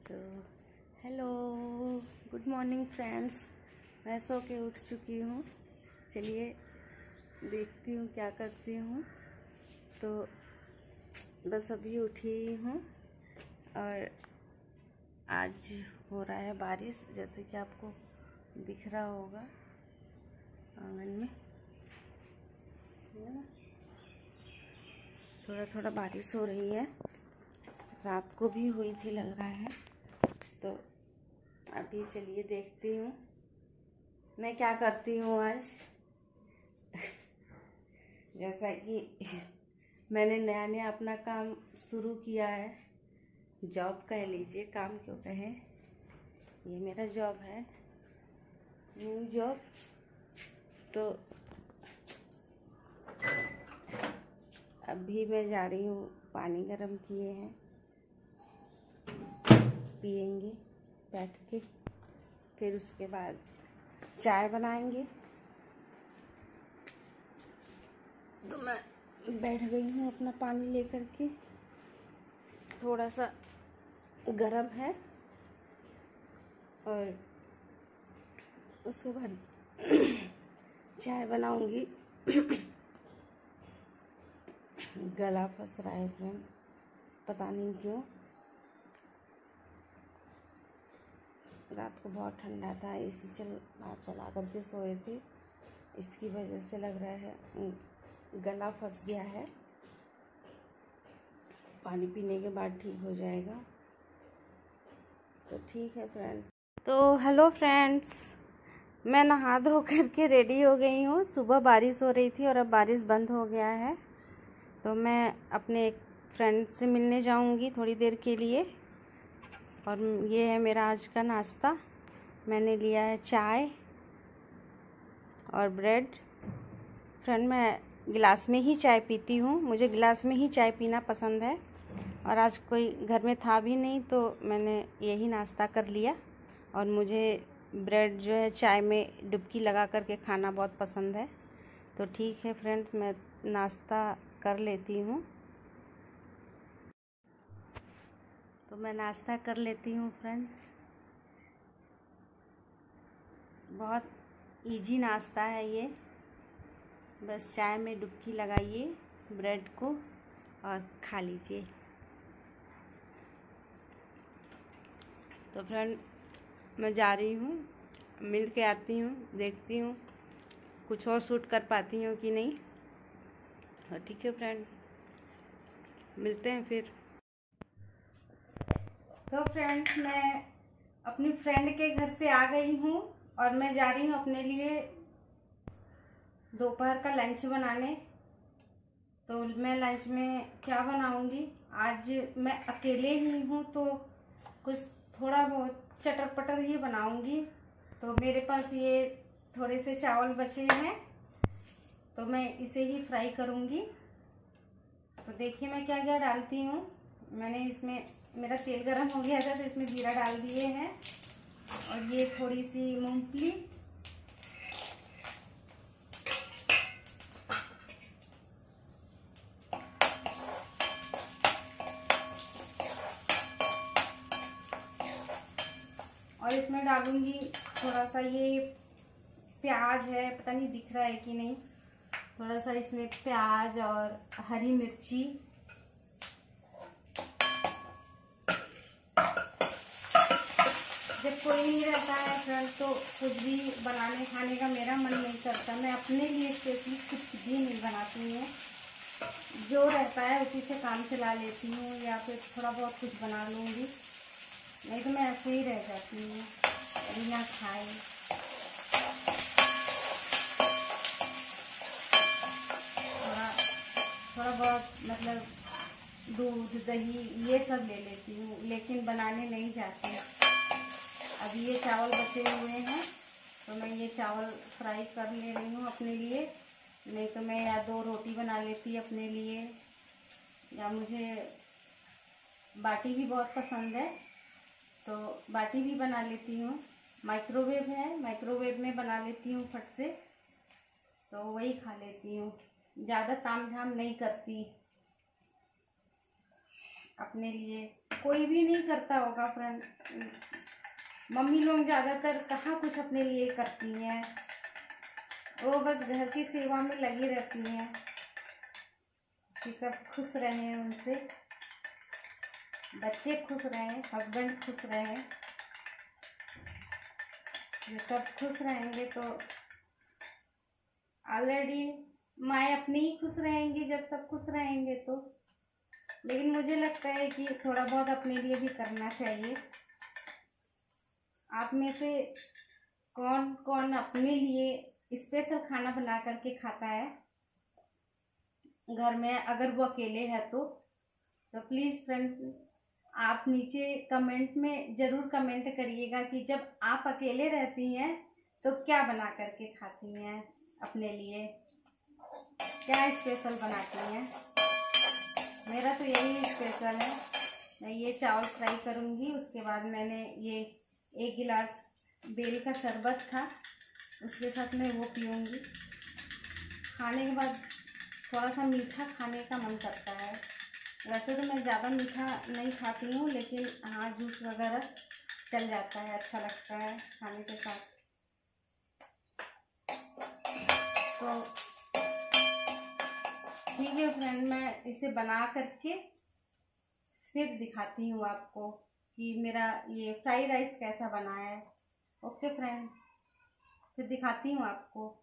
तो hello, good morning friends. मैं सो के उठ चुकी हूँ। चलिए देखती हूँ क्या करती हूँ। तो बस अभी उठी हूँ और आज हो रहा है बारिश, जैसे कि आपको दिख रहा होगा आंगन में, है ना। थोड़ा थोड़ा बारिश हो रही है, रात को भी हुई थी लग रहा है। तो अभी चलिए देखती हूँ मैं क्या करती हूँ आज। जैसा कि मैंने नया नया अपना काम शुरू किया है, जॉब कह लीजिए, काम क्यों कहें, ये मेरा जॉब है, न्यू जॉब। तो अभी मैं जा रही हूँ, पानी गर्म किए हैं, पियेंगे बैठ के, फिर उसके बाद चाय बनाएंगे। तो मैं बैठ गई हूँ अपना पानी लेकर के, थोड़ा सा गरम है, और उसके बाद चाय बनाऊंगी। गला फंस रहा है फ्रेंड, पता नहीं क्यों। रात को बहुत ठंडा था, एसी चला करके सोए थे, इसकी वजह से लग रहा है गला फंस गया है। पानी पीने के बाद ठीक हो जाएगा। तो ठीक है फ्रेंड। तो हेलो फ्रेंड्स, मैं नहा धो करके रेडी हो गई हूँ। सुबह बारिश हो रही थी और अब बारिश बंद हो गया है। तो मैं अपने एक फ्रेंड से मिलने जाऊँगी थोड़ी देर के लिए। और ये है मेरा आज का नाश्ता। मैंने लिया है चाय और ब्रेड। फ्रेंड, मैं गिलास में ही चाय पीती हूँ, मुझे गिलास में ही चाय पीना पसंद है। और आज कोई घर में था भी नहीं, तो मैंने यही नाश्ता कर लिया। और मुझे ब्रेड जो है चाय में डुबकी लगा करके खाना बहुत पसंद है। तो ठीक है फ्रेंड, मैं नाश्ता कर लेती हूँ। तो मैं नाश्ता कर लेती हूँ फ्रेंड। बहुत इजी नाश्ता है ये, बस चाय में डुबकी लगाइए ब्रेड को और खा लीजिए। तो फ्रेंड, मैं जा रही हूँ, मिल के आती हूँ, देखती हूँ कुछ और शूट कर पाती हूँ कि नहीं। और ठीक है फ्रेंड, मिलते हैं फिर। तो फ्रेंड्स, मैं अपनी फ्रेंड के घर से आ गई हूँ और मैं जा रही हूँ अपने लिए दोपहर का लंच बनाने। तो मैं लंच में क्या बनाऊंगी, आज मैं अकेले ही हूँ, तो कुछ थोड़ा बहुत चटर पटर ही बनाऊंगी। तो मेरे पास ये थोड़े से चावल बचे हैं, तो मैं इसे ही फ्राई करूंगी। तो देखिए मैं क्या क्या डालती हूँ। मैंने इसमें, मेरा तेल गरम हो गया था, तो इसमें जीरा डाल दिए हैं, और ये थोड़ी सी मूंगफली, और इसमें डालूंगी थोड़ा सा ये प्याज है, पता नहीं दिख रहा है कि नहीं, थोड़ा सा इसमें प्याज और हरी मिर्ची। जब कोई नहीं रहता है फ्रेंड, तो कुछ भी बनाने खाने का मेरा मन नहीं करता। मैं अपने लिए स्पेशली कुछ भी नहीं बनाती हूँ, जो रहता है उसी से काम चला लेती हूँ, या फिर थोड़ा बहुत कुछ बना लूँगी, नहीं तो मैं ऐसे ही रह जाती हूँ बिना खाए। थोड़ा बहुत मतलब दूध दही ये सब ले लेती हूँ, लेकिन बनाने नहीं जाती। अभी ये चावल बचे हुए हैं, तो मैं ये चावल फ्राई कर ले रही हूँ अपने लिए। नहीं तो मैं या 2 रोटी बना लेती अपने लिए, या मुझे बाटी भी बहुत पसंद है, तो बाटी भी बना लेती हूँ। माइक्रोवेव है, माइक्रोवेव में बना लेती हूँ फट से, तो वही खा लेती हूँ, ज़्यादा ताम झाम नहीं करती। अपने लिए। कोई भी नहीं करता होगा फ्रेंड, मम्मी लोग ज़्यादातर कहाँ कुछ अपने लिए करती हैं, वो बस घर की सेवा में लगी रहती हैं कि सब खुश रहें, उनसे बच्चे खुश रहें, हस्बैंड खुश रहें। ये सब खुश रहेंगे तो ऑलरेडी माँ अपनी ही खुश रहेंगी जब सब खुश रहेंगे तो। लेकिन मुझे लगता है कि थोड़ा बहुत अपने लिए भी करना चाहिए। आप में से कौन कौन अपने लिए स्पेशल खाना बना करके खाता है घर में, अगर वो अकेले है तो प्लीज़ फ्रेंड आप नीचे कमेंट में ज़रूर कमेंट करिएगा कि जब आप अकेले रहती हैं तो क्या बना करके खाती हैं, अपने लिए क्या स्पेशल बनाती हैं। मेरा तो यही स्पेशल है। मैं ये चावल फ्राई करूँगी, उसके बाद मैंने ये 1 गिलास बेल का शरबत था, उसके साथ मैं वो पीऊँगी। खाने के बाद थोड़ा सा मीठा खाने का मन करता है। वैसे तो मैं ज़्यादा मीठा नहीं खाती हूँ, लेकिन हाँ जूस वगैरह चल जाता है, अच्छा लगता है खाने के साथ। तो ठीक है फ्रेंड, मैं इसे बना करके फिर दिखाती हूँ आपको कि मेरा ये फ्राई राइस कैसा बना है। ओके फ्रेंड, फिर दिखाती हूँ आपको।